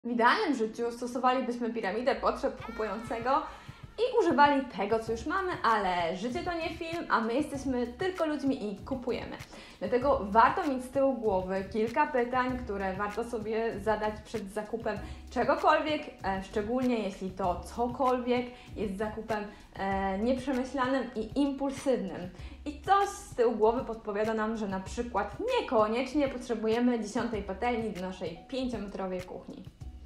W idealnym życiu stosowalibyśmy piramidę potrzeb kupującego i używali tego, co już mamy, ale życie to nie film, a my jesteśmy tylko ludźmi i kupujemy. Dlatego warto mieć z tyłu głowy kilka pytań, które warto sobie zadać przed zakupem czegokolwiek, szczególnie jeśli to cokolwiek jest zakupem nieprzemyślanym i impulsywnym. I coś z tyłu głowy podpowiada nam, że na przykład niekoniecznie potrzebujemy 10 patelni do naszej 5-metrowej kuchni.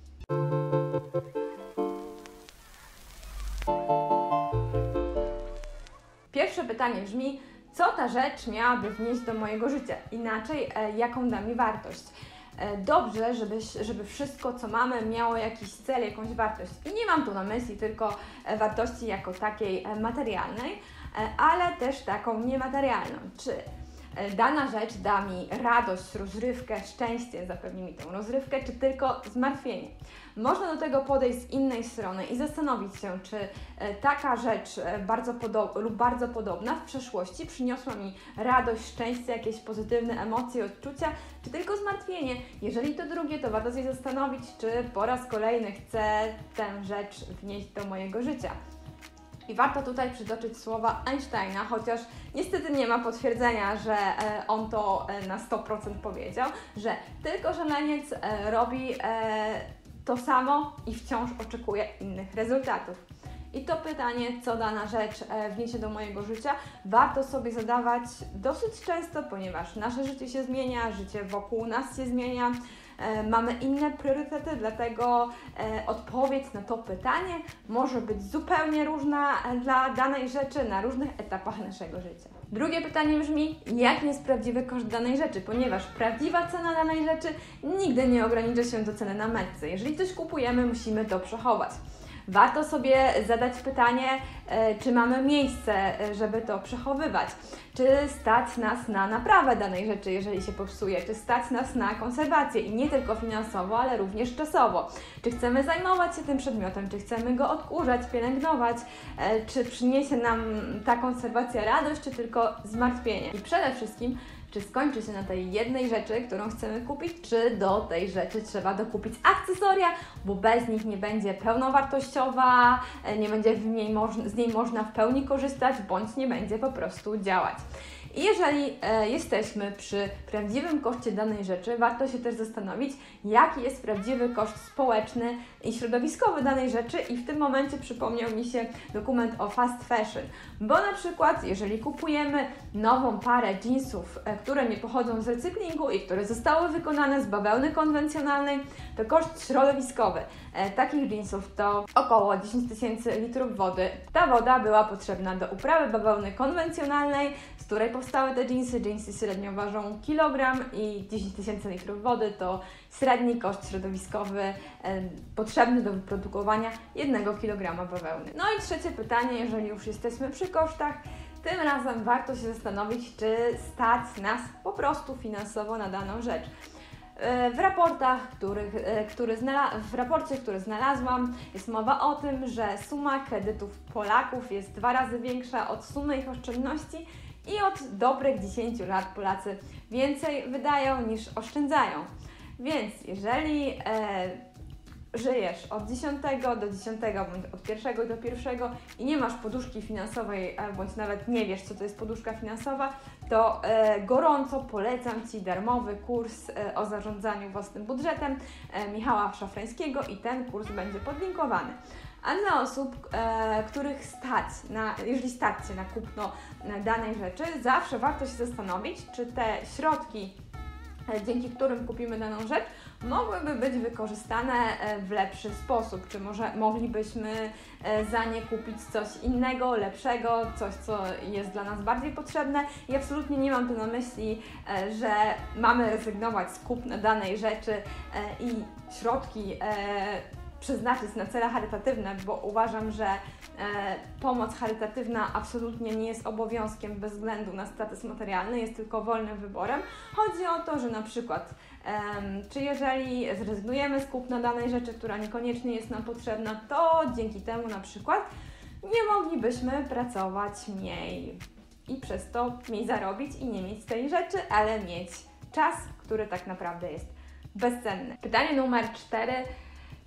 Pierwsze pytanie brzmi, co ta rzecz miałaby wnieść do mojego życia? Inaczej, jaką da mi wartość? Dobrze, żeby wszystko, co mamy, miało jakiś cel, jakąś wartość. I nie mam tu na myśli tylko wartości jako takiej materialnej, ale też taką niematerialną. Czy dana rzecz da mi radość, rozrywkę, szczęście, zapewni mi tę rozrywkę, czy tylko zmartwienie. Można do tego podejść z innej strony i zastanowić się, czy taka rzecz bardzo podobna w przeszłości przyniosła mi radość, szczęście, jakieś pozytywne emocje, odczucia, czy tylko zmartwienie. Jeżeli to drugie, to warto się zastanowić, czy po raz kolejny chcę tę rzecz wnieść do mojego życia. I warto tutaj przytoczyć słowa Einsteina, chociaż niestety nie ma potwierdzenia, że on to na 100% powiedział, że tylko szaleniec robi to samo i wciąż oczekuje innych rezultatów. I to pytanie, co dana rzecz wniesie do mojego życia, warto sobie zadawać dosyć często, ponieważ nasze życie się zmienia, życie wokół nas się zmienia, mamy inne priorytety, dlatego odpowiedź na to pytanie może być zupełnie różna dla danej rzeczy na różnych etapach naszego życia. Drugie pytanie brzmi, jaki jest prawdziwy koszt danej rzeczy, ponieważ prawdziwa cena danej rzeczy nigdy nie ogranicza się do ceny na metce. Jeżeli coś kupujemy, musimy to przechować. Warto sobie zadać pytanie, czy mamy miejsce, żeby to przechowywać, czy stać nas na naprawę danej rzeczy, jeżeli się popsuje, czy stać nas na konserwację i nie tylko finansowo, ale również czasowo. Czy chcemy zajmować się tym przedmiotem, czy chcemy go odkurzać, pielęgnować, czy przyniesie nam ta konserwacja radość, czy tylko zmartwienie. I przede wszystkim, czy skończy się na tej jednej rzeczy, którą chcemy kupić, czy do tej rzeczy trzeba dokupić akcesoria, bo bez nich nie będzie pełnowartościowa, nie będzie z niej można w pełni korzystać, bądź nie będzie po prostu działać. I jeżeli jesteśmy przy prawdziwym koszcie danej rzeczy, warto się też zastanowić, jaki jest prawdziwy koszt społeczny i środowiskowy danej rzeczy i w tym momencie przypomniał mi się dokument o fast fashion, bo na przykład jeżeli kupujemy nową parę jeansów, które nie pochodzą z recyklingu i które zostały wykonane z bawełny konwencjonalnej, to koszt środowiskowy takich jeansów to około 10 000 litrów wody. Ta woda była potrzebna do uprawy bawełny konwencjonalnej, z której powstały te jeansy. Jeansy średnio ważą kilogram i 10 000 litrów wody to średni koszt środowiskowy potrzebny do wyprodukowania 1 kg bawełny. No i trzecie pytanie, jeżeli już jesteśmy przy kosztach, tym razem warto się zastanowić, czy stać nas po prostu finansowo na daną rzecz. W raporcie, który znalazłam, jest mowa o tym, że suma kredytów Polaków jest 2 razy większa od sumy ich oszczędności i od dobrych 10 lat Polacy więcej wydają niż oszczędzają. Więc jeżeli żyjesz od 10 do 10, bądź od 1 do 1 i nie masz poduszki finansowej, bądź nawet nie wiesz, co to jest poduszka finansowa, to gorąco polecam Ci darmowy kurs o zarządzaniu własnym budżetem Michała Szafrańskiego i ten kurs będzie podlinkowany. A dla osób, których jeżeli stać się na kupno danej rzeczy, zawsze warto się zastanowić, czy te środki, dzięki którym kupimy daną rzecz, mogłyby być wykorzystane w lepszy sposób, czy może moglibyśmy za nie kupić coś innego, lepszego, coś, co jest dla nas bardziej potrzebne. I absolutnie nie mam tu na myśli, że mamy rezygnować z kupna danej rzeczy i środki przeznaczyć na cele charytatywne, bo uważam, że pomoc charytatywna absolutnie nie jest obowiązkiem bez względu na status materialny, jest tylko wolnym wyborem. Chodzi o to, że na przykład czy jeżeli zrezygnujemy z kupna danej rzeczy, która niekoniecznie jest nam potrzebna, to dzięki temu na przykład nie moglibyśmy pracować mniej i przez to mniej zarobić i nie mieć tej rzeczy, ale mieć czas, który tak naprawdę jest bezcenny. Pytanie numer 4.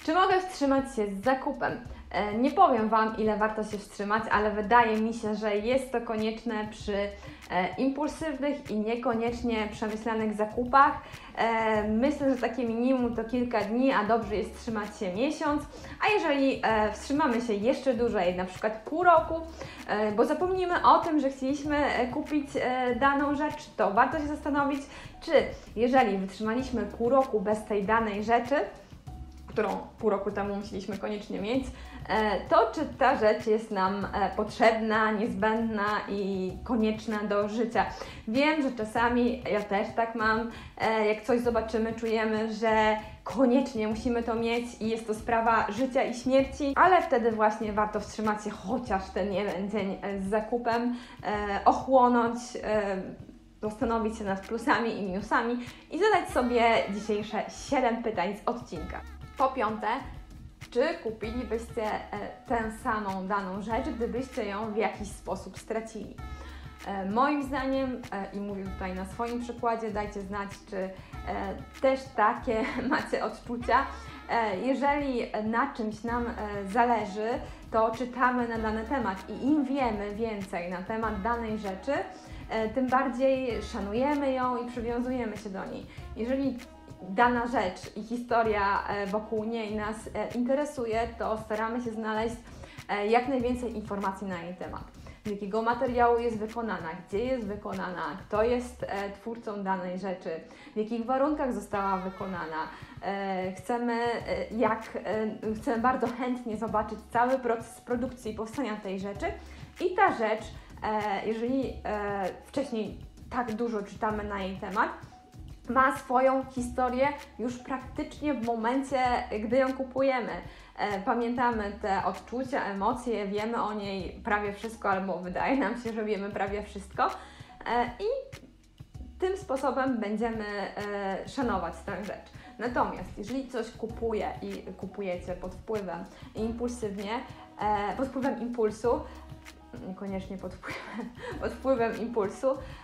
Czy mogę wstrzymać się z zakupem? Nie powiem Wam, ile warto się wstrzymać, ale wydaje mi się, że jest to konieczne przy impulsywnych i niekoniecznie przemyślanych zakupach. Myślę, że takie minimum to kilka dni, a dobrze jest wstrzymać się miesiąc. A jeżeli wstrzymamy się jeszcze dłużej, na przykład pół roku, bo zapomnimy o tym, że chcieliśmy kupić daną rzecz, to warto się zastanowić, czy jeżeli wytrzymaliśmy pół roku bez tej danej rzeczy, którą pół roku temu musieliśmy koniecznie mieć, to czy ta rzecz jest nam potrzebna, niezbędna i konieczna do życia. Wiem, że czasami, ja też tak mam, jak coś zobaczymy, czujemy, że koniecznie musimy to mieć i jest to sprawa życia i śmierci, ale wtedy właśnie warto wstrzymać się chociaż ten jeden dzień z zakupem, ochłonąć, zastanowić się nad plusami i minusami i zadać sobie dzisiejsze 7 pytań z odcinka. Po piąte, czy kupilibyście tę samą daną rzecz, gdybyście ją w jakiś sposób stracili? Moim zdaniem, i mówię tutaj na swoim przykładzie, dajcie znać, czy też takie macie odczucia. Jeżeli na czymś nam zależy, to czytamy na dany temat i im wiemy więcej na temat danej rzeczy, tym bardziej szanujemy ją i przywiązujemy się do niej. Jeżeli dana rzecz i historia wokół niej nas interesuje, to staramy się znaleźć jak najwięcej informacji na jej temat. Z jakiego materiału jest wykonana, gdzie jest wykonana, kto jest twórcą danej rzeczy, w jakich warunkach została wykonana. Chcemy bardzo chętnie zobaczyć cały proces produkcji i powstania tej rzeczy i ta rzecz, jeżeli wcześniej tak dużo czytamy na jej temat, ma swoją historię już praktycznie w momencie, gdy ją kupujemy. Pamiętamy te odczucia, emocje, wiemy o niej prawie wszystko, albo wydaje nam się, że wiemy prawie wszystko i tym sposobem będziemy szanować tę rzecz. Natomiast jeżeli coś kupuję i kupujecie pod wpływem impulsu, niekoniecznie pod wpływem impulsu,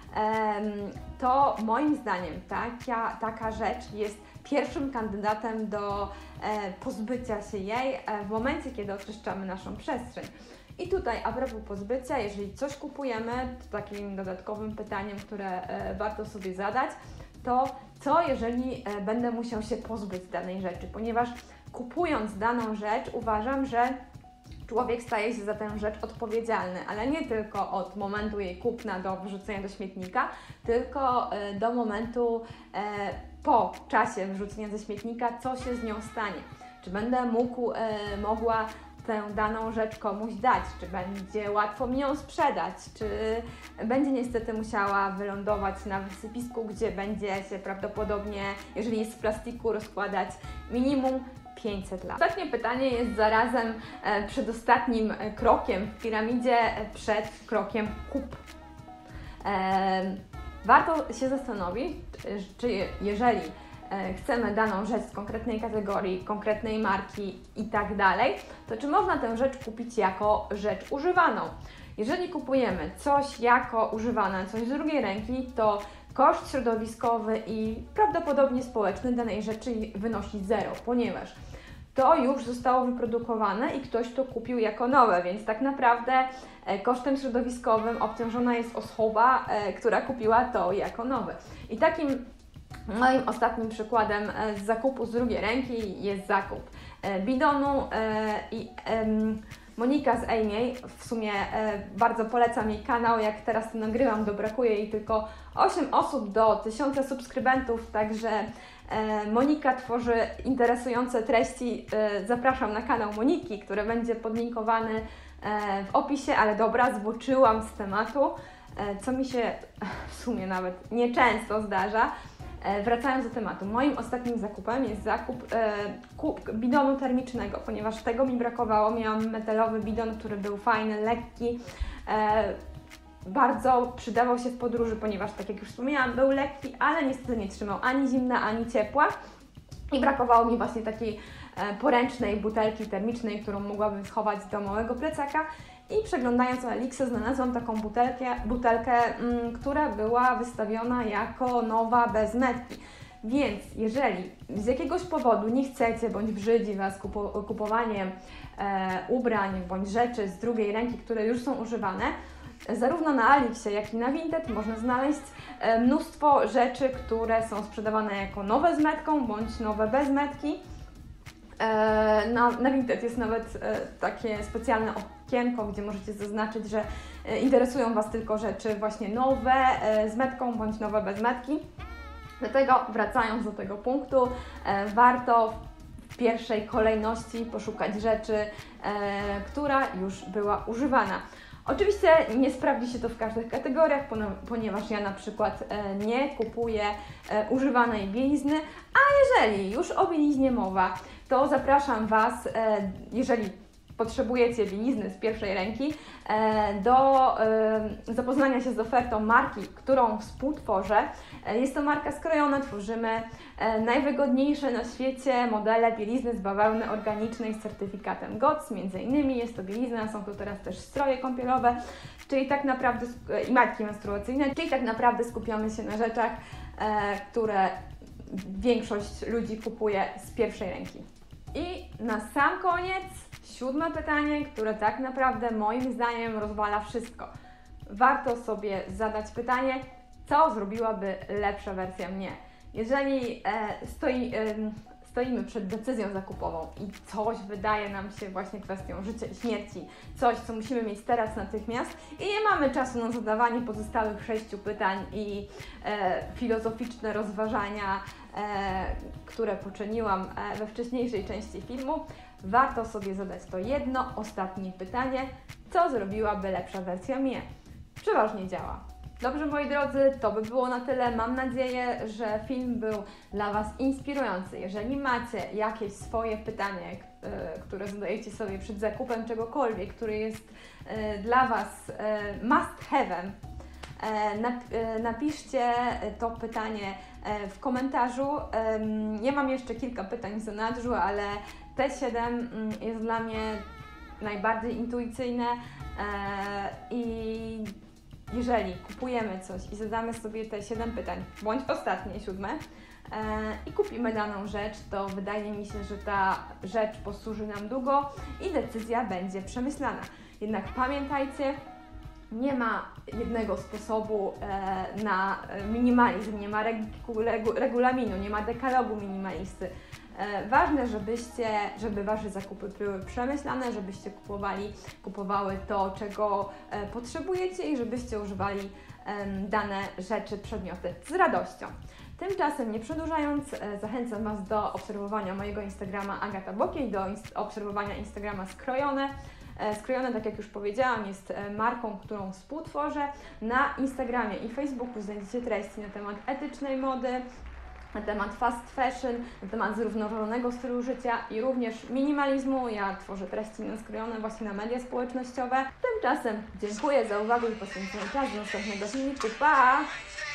to moim zdaniem taka rzecz jest pierwszym kandydatem do pozbycia się jej w momencie, kiedy oczyszczamy naszą przestrzeń. I tutaj a propos pozbycia, jeżeli coś kupujemy, to takim dodatkowym pytaniem, które warto sobie zadać, to co jeżeli będę musiał się pozbyć danej rzeczy, ponieważ kupując daną rzecz uważam, że człowiek staje się za tę rzecz odpowiedzialny, ale nie tylko od momentu jej kupna do wrzucenia do śmietnika, tylko do momentu po czasie wrzucenia ze śmietnika, co się z nią stanie. Czy będę mogła tę daną rzecz komuś dać, czy będzie łatwo mi ją sprzedać, czy będzie niestety musiała wylądować na wysypisku, gdzie będzie się prawdopodobnie, jeżeli jest z plastiku, rozkładać minimum 500 lat. Ostatnie pytanie jest zarazem przedostatnim krokiem w piramidzie przed krokiem kup. Warto się zastanowić, czy jeżeli chcemy daną rzecz z konkretnej kategorii, konkretnej marki i tak dalej, to czy można tę rzecz kupić jako rzecz używaną? Jeżeli kupujemy coś jako używane, coś z drugiej ręki, to koszt środowiskowy i prawdopodobnie społeczny danej rzeczy wynosi 0, ponieważ to już zostało wyprodukowane i ktoś to kupił jako nowe, więc tak naprawdę kosztem środowiskowym obciążona jest osoba, która kupiła to jako nowe. I takim moim ostatnim przykładem z zakupu z drugiej ręki jest zakup bidonu i Monika z Amy, w sumie bardzo polecam jej kanał, jak teraz to nagrywam, to brakuje jej tylko 8 osób do 1000 subskrybentów, także Monika tworzy interesujące treści, zapraszam na kanał Moniki, który będzie podlinkowany w opisie, ale dobra, zboczyłam z tematu, co mi się w sumie nawet nieczęsto zdarza. Wracając do tematu, moim ostatnim zakupem jest zakup bidonu termicznego, ponieważ tego mi brakowało. Miałam metalowy bidon, który był fajny, lekki, bardzo przydawał się w podróży, ponieważ tak jak już wspomniałam, był lekki, ale niestety nie trzymał ani zimna, ani ciepła i brakowało mi właśnie takiej poręcznej butelki termicznej, którą mogłabym schować do małego plecaka. I przeglądając Elixę znalazłam taką butelkę, która była wystawiona jako nowa bez metki. Więc jeżeli z jakiegoś powodu nie chcecie bądź brzydzi Was kupowanie ubrań bądź rzeczy z drugiej ręki, które już są używane, zarówno na Alixie, jak i na Vinted można znaleźć mnóstwo rzeczy, które są sprzedawane jako nowe z metką bądź nowe bez metki. Na Vinted jest nawet takie specjalne okienko, gdzie możecie zaznaczyć, że interesują Was tylko rzeczy właśnie nowe z metką bądź nowe bez metki. Dlatego wracając do tego punktu, warto w pierwszej kolejności poszukać rzeczy, która już była używana. Oczywiście nie sprawdzi się to w każdych kategoriach, ponieważ ja na przykład nie kupuję używanej bielizny, a jeżeli już o bieliźnie mowa, to zapraszam Was, jeżeli potrzebujecie bielizny z pierwszej ręki, do zapoznania się z ofertą marki, którą współtworzę. Jest to marka Skrojone, tworzymy najwygodniejsze na świecie modele bielizny z bawełny organicznej z certyfikatem GOTS. Między innymi jest to bielizna, są tu teraz też stroje kąpielowe, czyli tak naprawdę i matki menstruacyjne, czyli tak naprawdę skupiamy się na rzeczach, które większość ludzi kupuje z pierwszej ręki. I na sam koniec 7. pytanie, które tak naprawdę moim zdaniem rozwala wszystko. Warto sobie zadać pytanie, co zrobiłaby lepsza wersja mnie? Jeżeli stoimy przed decyzją zakupową i coś wydaje nam się właśnie kwestią życia i śmierci, coś, co musimy mieć teraz natychmiast i nie mamy czasu na zadawanie pozostałych 6 pytań i filozoficzne rozważania, które poczyniłam we wcześniejszej części filmu, warto sobie zadać to jedno, ostatnie pytanie, co zrobiłaby lepsza wersja mnie? Przeważnie działa. Dobrze, moi drodzy, to by było na tyle. Mam nadzieję, że film był dla Was inspirujący. Jeżeli macie jakieś swoje pytanie, które zadajecie sobie przed zakupem czegokolwiek, który jest dla Was must have'em, napiszcie to pytanie w komentarzu. Ja mam jeszcze kilka pytań w zanadrzu, ale te 7 jest dla mnie najbardziej intuicyjne i jeżeli kupujemy coś i zadamy sobie te 7 pytań, bądź ostatnie 7 i kupimy daną rzecz, to wydaje mi się, że ta rzecz posłuży nam długo i decyzja będzie przemyślana. Jednak pamiętajcie, nie ma jednego sposobu na minimalizm, nie ma regulaminu, nie ma dekalogu minimalisty. Ważne, żeby Wasze zakupy były przemyślane, żebyście kupowały to, czego potrzebujecie i żebyście używali dane rzeczy, przedmioty z radością. Tymczasem, nie przedłużając, zachęcam Was do obserwowania mojego Instagrama Agata Bokiej, do obserwowania Instagrama Skrojone. Skrojone, tak jak już powiedziałam, jest marką, którą współtworzę. Na Instagramie i Facebooku znajdziecie treści na temat etycznej mody, na temat fast fashion, na temat zrównoważonego stylu życia i również minimalizmu. Ja tworzę treści naskrojone właśnie na media społecznościowe. Tymczasem dziękuję za uwagę i poświęcony czas. Do następnego filmiku. Pa!